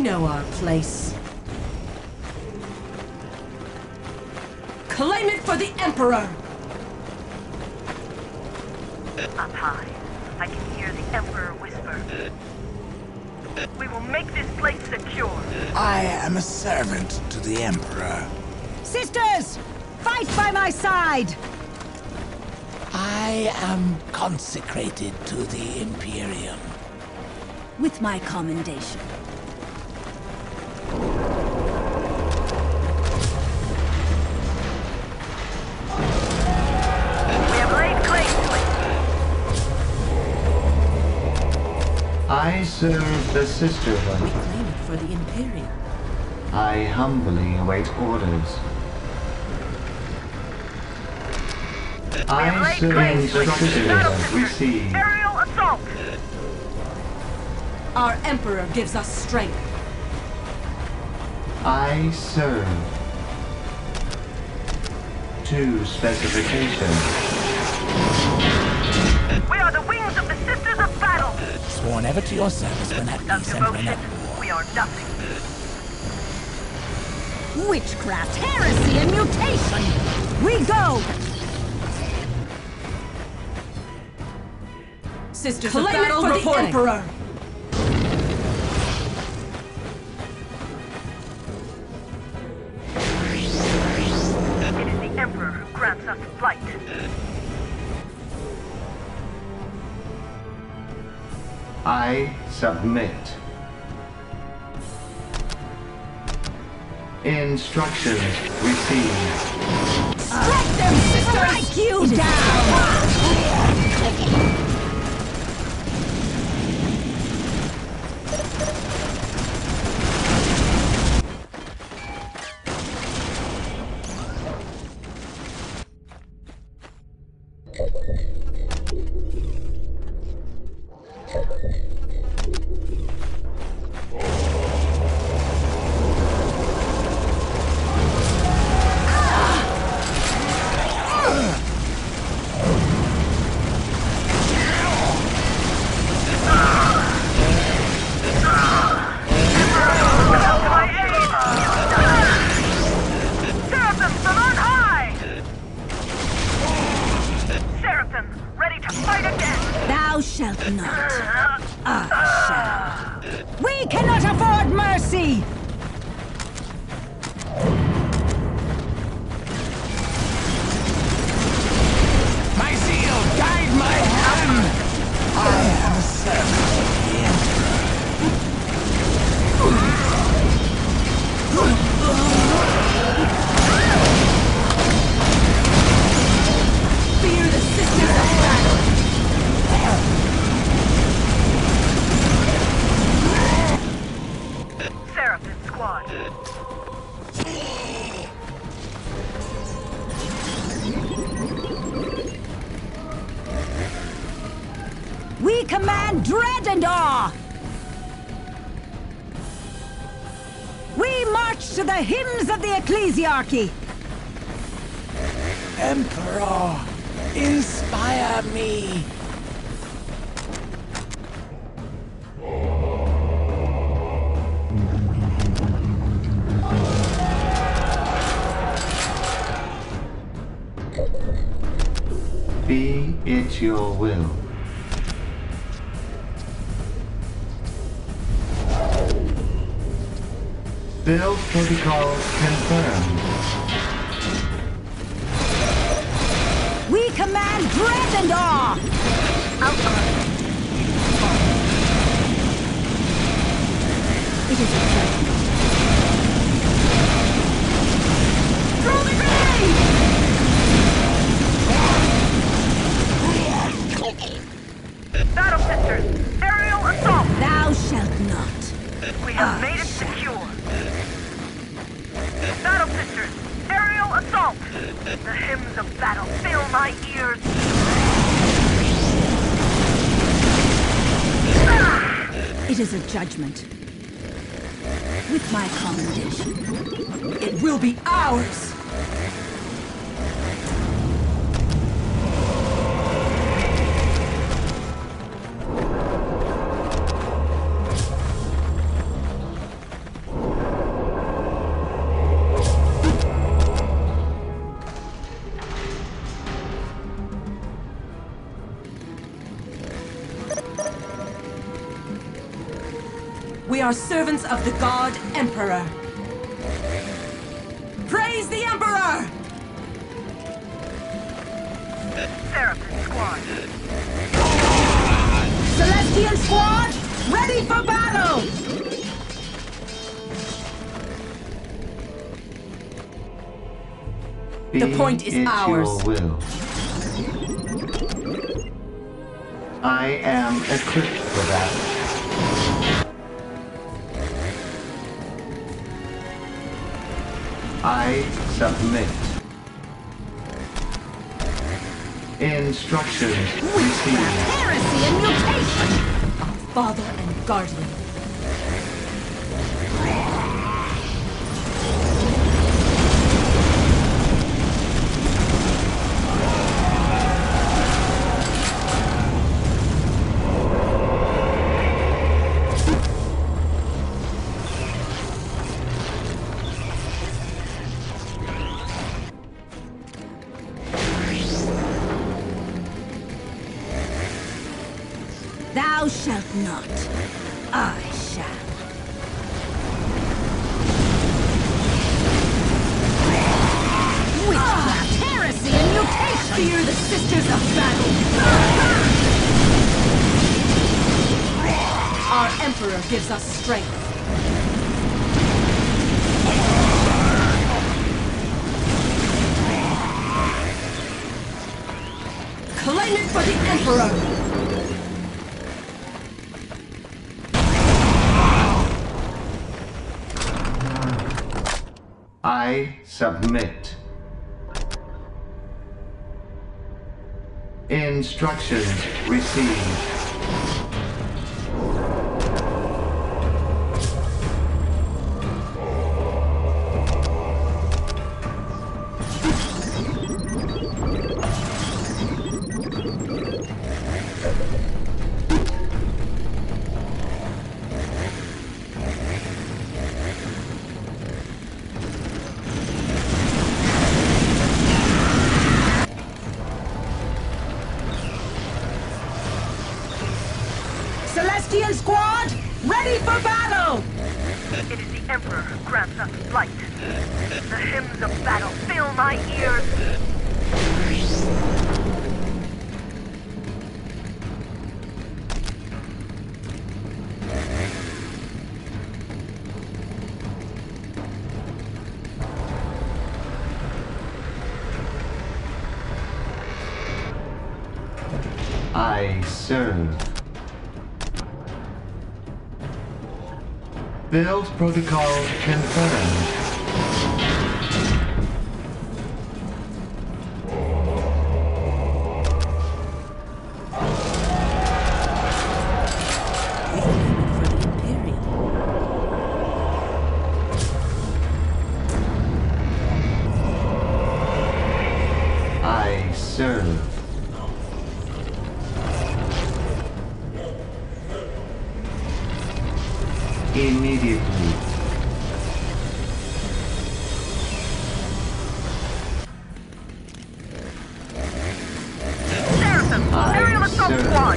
know our place. Claim it for the Emperor! Up high, I can hear the Emperor whisper. We will make this place secure. I am a servant to the Emperor. Sisters! Fight by my side! I am consecrated to the Imperium. With my commendation. We have laid claim to it. I serve the Sisterhood. We claim it for the Imperium. I humbly await orders. I serve the Sisterhood. Receive. Aerial assault! Our Emperor gives us strength. I serve. To specification. We are the wings of the Sisters of Battle! Sworn ever to your service when at Without peace and when devotion, at war. we are nothing. Witchcraft, heresy, and mutation! We go! Sisters Claim of it Battle for the reporting. Emperor! It is the Emperor who grants us flight. I submit. Instructions received. Strike them, sisters! Strike you down! Seraphim from on high! Seraphim, ready to fight again! Thou shalt not. I shall. We cannot afford mercy! My zeal, guide my hand! I am a servant of the Emperor. Fear the Sisters of Battle! Seraphim squad. We command dread and awe! We march to the hymns of the ecclesiarchy! Emperor, inspire me! Be it your will. Build protocol confirmed. We command dread and awe! It is a judgment. Throw the grenade! Battle Sisters, aerial assault! Thou shalt not. We have made it secure. Battle Sisters, aerial assault! The hymns of battle fill my ears. It is a judgment. With my commendation. It will be ours! are servants of the God Emperor. Praise the Emperor! Seraphim Squad. Celestial Squad, ready for battle! The point is ours. Your will. I am equipped for that. I submit. Instructions Witchcraft, received. heresy, and mutation! Our father and guardian. Thou shalt not. I shall. Witchcraft, heresy, and mutation! Fear the sisters of battle! Our Emperor gives us strength. Claim it for the Emperor! I submit. Instructions received. Celestial Squad, ready for battle! It is the Emperor who grants us flight. The hymns of battle fill my ears. I serve. Build protocol confirmed. I serve. Immediately. Seraphim, Aerial Assault serve. Squad.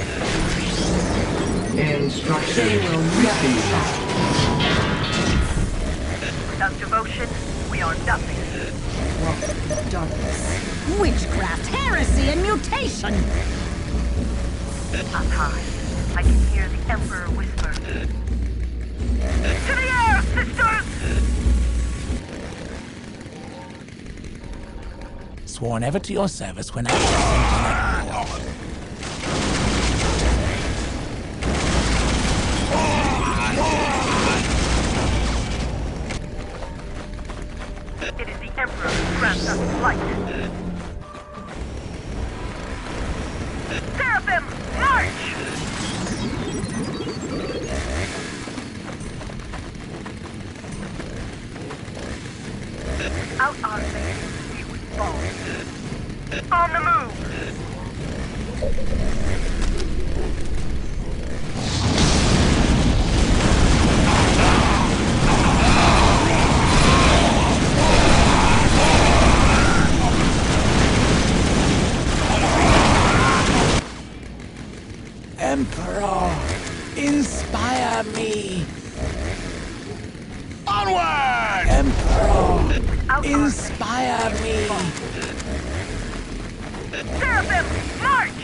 Instructions received. Without devotion, we are nothing. Walk in darkness. Witchcraft, heresy, and mutation! Up high, I can hear the Emperor whisper. To the air, sisters! Sworn ever to your service when I It is the Emperor who grants us flight. Seraphim, march! Out our faces, we would fall. On the move! Emperor, inspire me. Inspire me! Seraphim, march!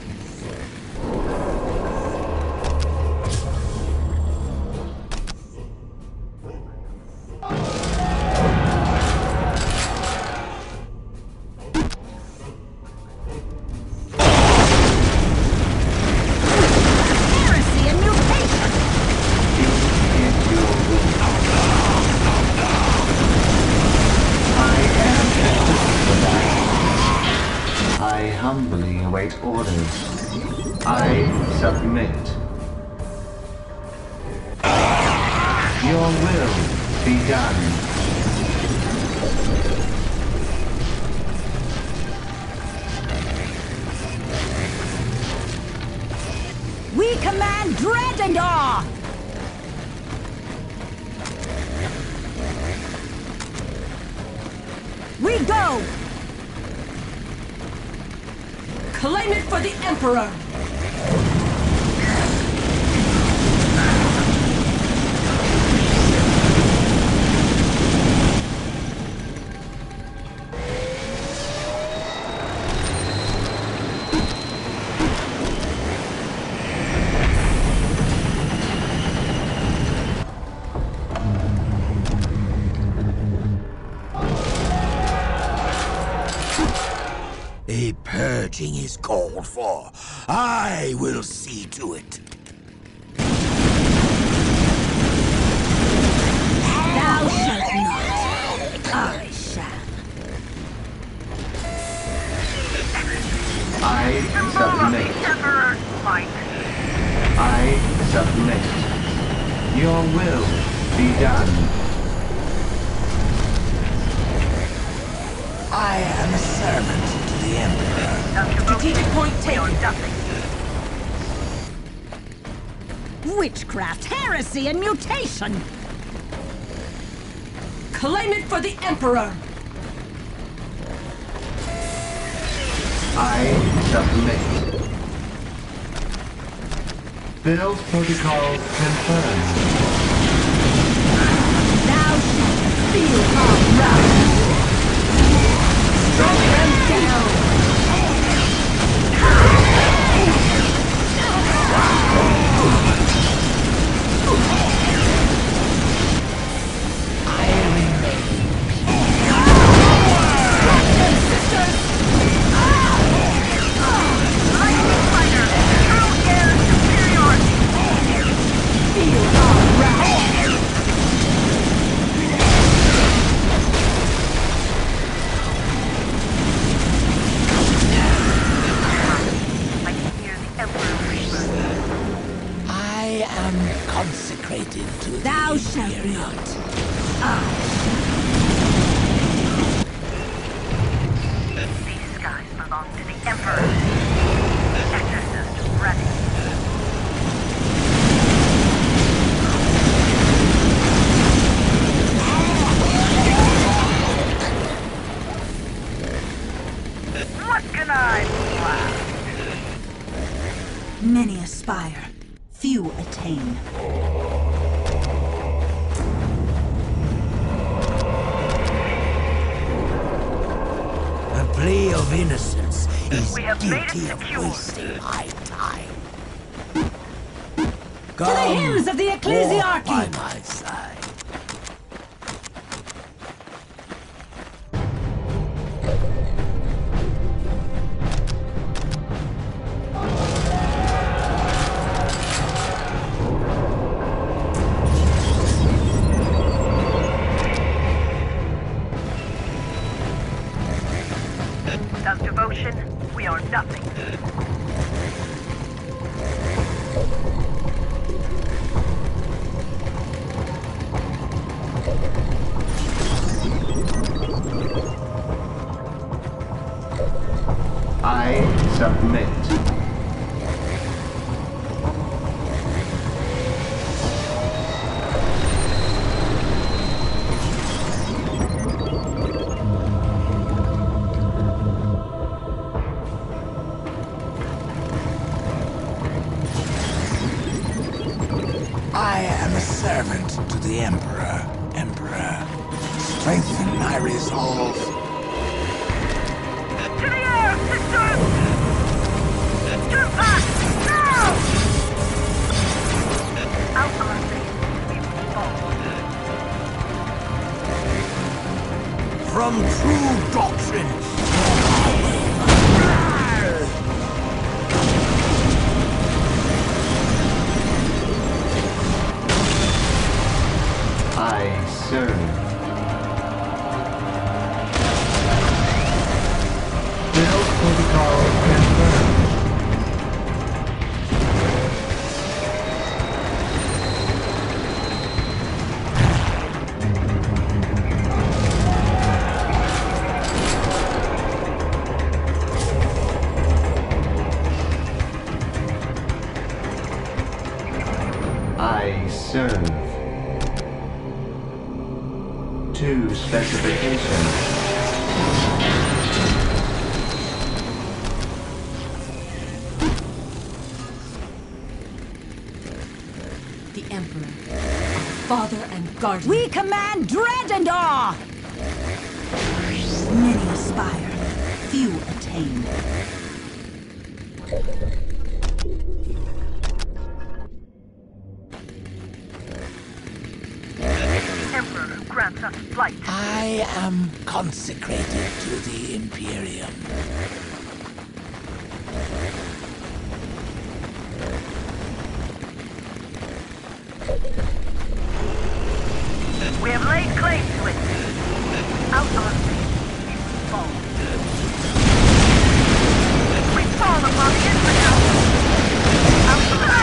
Heresy and mutation! I humbly await orders. I submit. Your will be done. We command dread and awe! We go! Claim it for the Emperor! A purging is called for. I will see to it. Thou shalt not. I shall. I submit. Emperor's might. I submit. Your will be done. I am a servant to the Emperor. Strategic point We are taken. nothing. Witchcraft, heresy, and mutation! Claim it for the Emperor! I submit. Build protocol confirmed. Thou shalt feel our wrath! Strike them down! Lightning fighter, true air superiority. Feel our wrath! I can hear the Emperor whisper. I am consecrated to Thou the shalt Imperium. not. These skies belong to the Emperor. Exorcist ready. What can I blast? Many aspire, few attain. A plea of innocence is We have made it guilty of secure. wasting my time. To the hymns of the walk by ecclesiarchy! my side. Without devotion, we are nothing. I submit. strengthen my resolve. To the air, sisters! Turn back! Now! Out of our faith, we will fall. From true doctrine. I serve. Build protocol confirmed. I serve. To specifications. The Emperor, father and guardian. We command dread and awe! Many aspire, few attain. The Emperor grants us flight. I am consecrated to the Imperium. We have laid claim to it. Out of our faith, we will fall. We fall upon the infidel. Out of our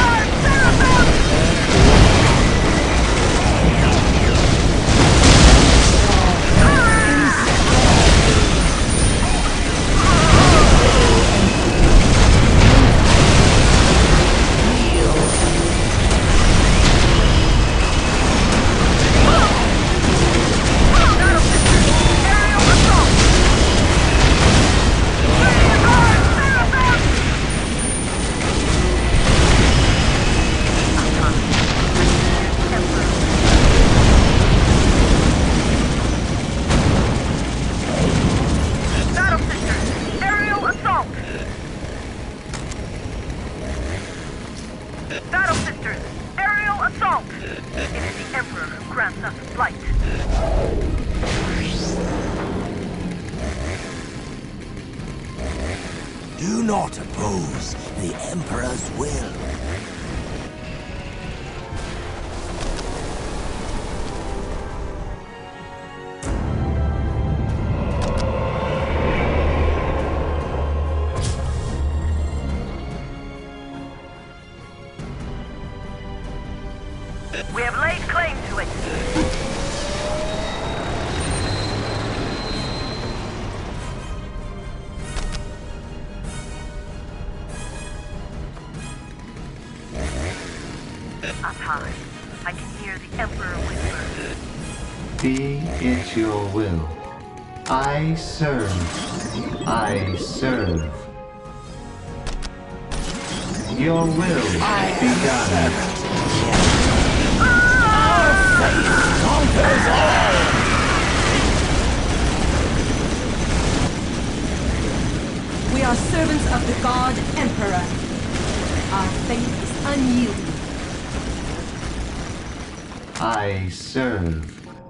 Battle Sisters, aerial assault! It is the Emperor who grants us flight. Do not oppose the Emperor's will. We have laid claim to it. Up high, I can hear the Emperor whisper. Be it your will. I serve. I serve. Your will be done. Conquers all! We are servants of the God Emperor. Our faith is unyielding. I serve.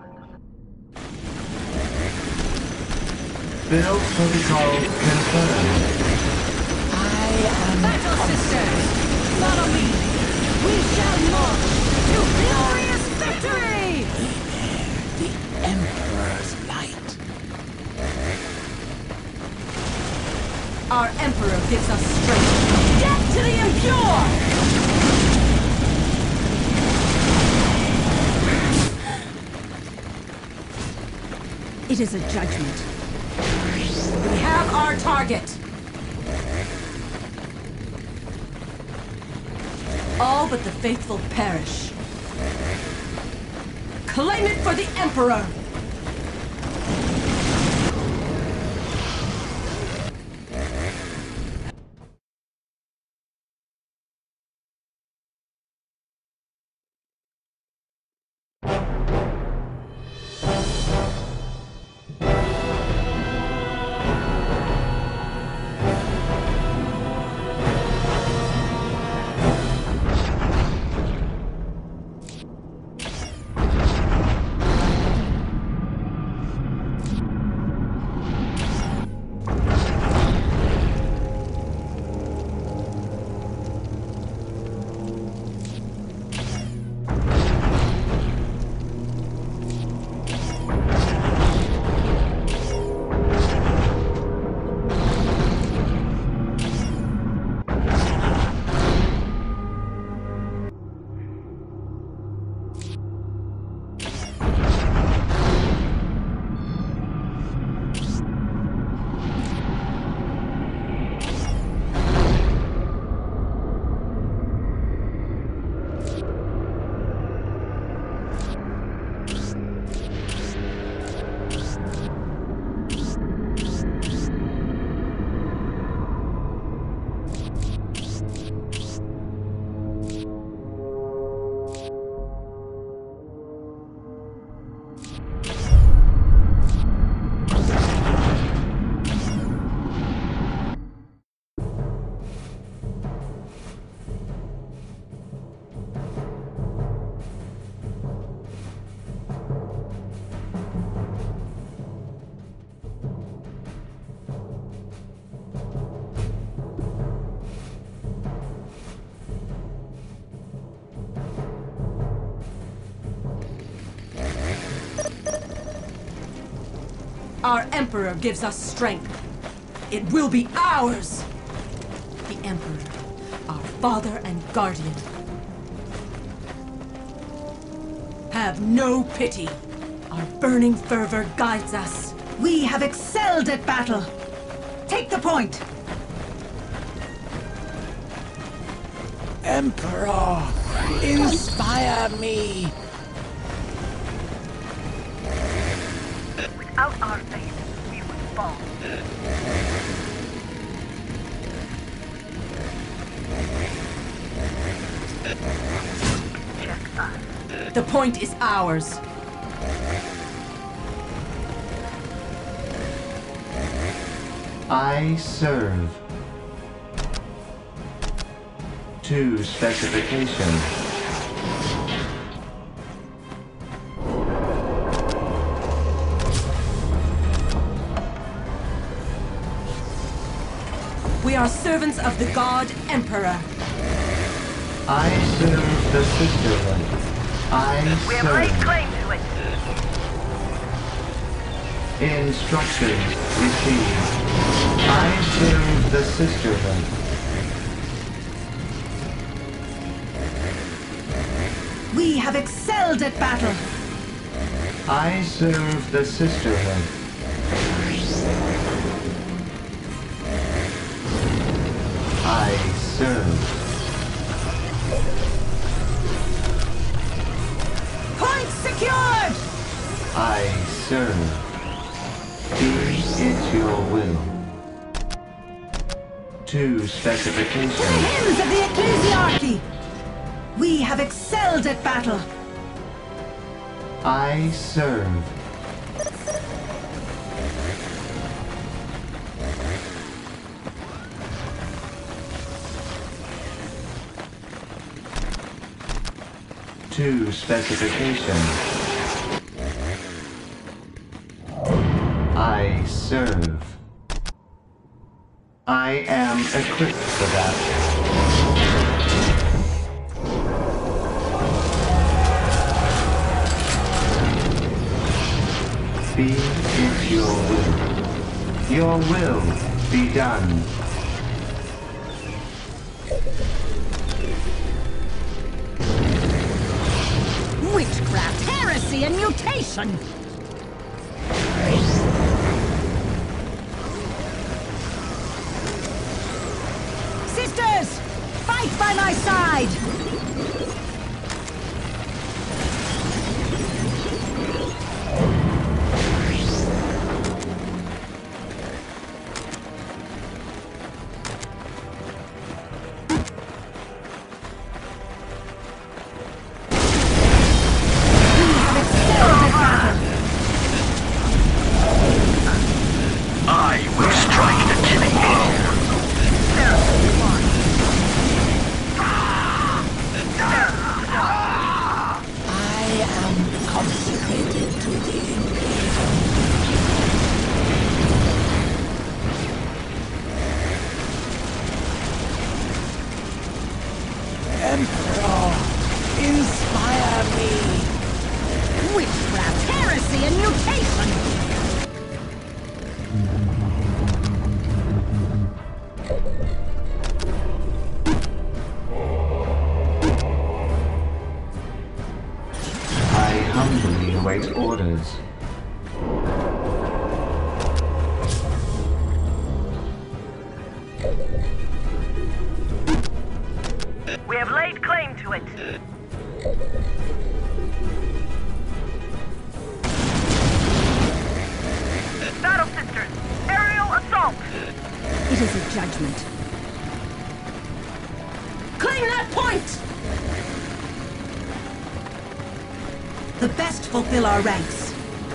Build protocol confirmed. Battle sisters, follow me. We shall march to glorious victory! The Emperor's light. Our Emperor gives us strength. Death to the impure! It is a judgment. We have our target. All but the faithful perish. Claim it for the Emperor! Our Emperor gives us strength. It will be ours! The Emperor, our father and guardian. Have no pity. Our burning fervor guides us. We have excelled at battle. Take the point. Emperor, inspire me. Without our faith, we would fall. Check us. The point is ours. I serve. To specification. We are servants of the God Emperor. I serve the sisterhood. We have laid I claim to it. serve. Instructions received. I serve the sisterhood. We have excelled at battle. I serve the sisterhood. I serve. Point secured! I serve. Be it your will. To To the specification. hymns of the Ecclesiarchy! We have excelled at battle. I serve. To specification. I serve. I am equipped for that. Be it your will. Your will be done. Witchcraft, heresy, and mutation! Sisters! Fight by my side! I will strike the killing blow. I am consecrated to the Emperor, inspire me. Witchcraft, heresy, and mutation! I humbly await orders. We have laid claim to it. Battle Sisters, aerial assault. It is a judgment. Claim that point! The best fulfill our ranks.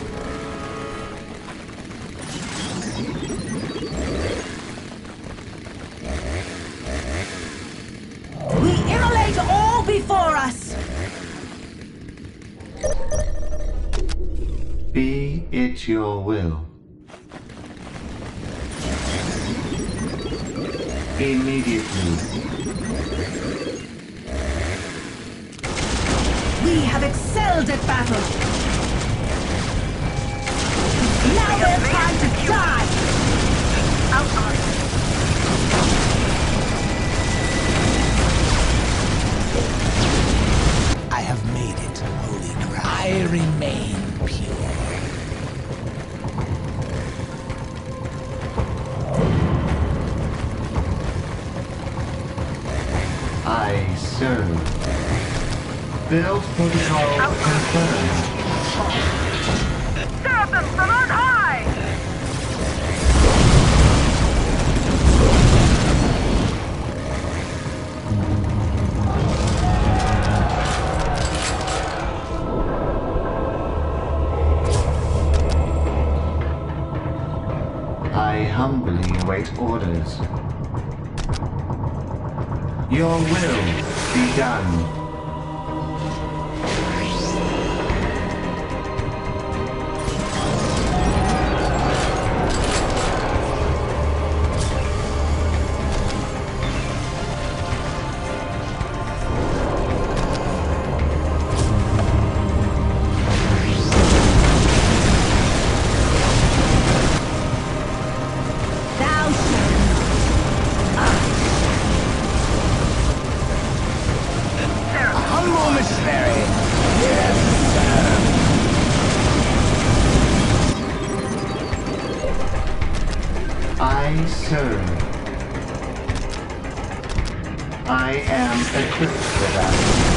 We immolate all before us! Be it your will. Immediately. We have excelled at battle! Now their Build protocol confirmed. Seraphim from on high! I humbly await orders. Your will be done. Thou shalt Humble missionary. Yes, sir. I serve. I am equipped for that.